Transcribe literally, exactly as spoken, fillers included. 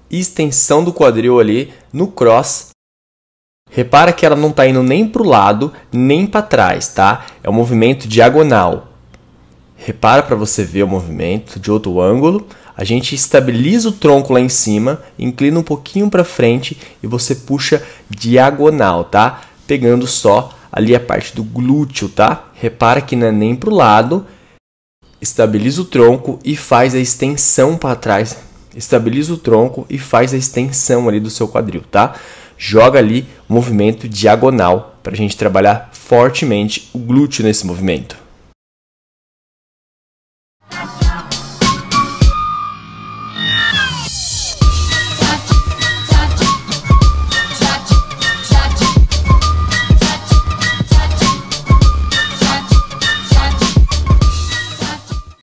extensão do quadril ali no cross. Repara que ela não está indo nem para o lado, nem para trás, tá? É um movimento diagonal. Repara para você ver o movimento de outro ângulo. A gente estabiliza o tronco lá em cima, inclina um pouquinho para frente e você puxa diagonal, tá? Pegando só ali a parte do glúteo, tá? Repara que não é nem para o lado. Estabiliza o tronco e faz a extensão para trás. Estabiliza o tronco e faz a extensão ali do seu quadril, tá? Joga ali o movimento diagonal para a gente trabalhar fortemente o glúteo nesse movimento.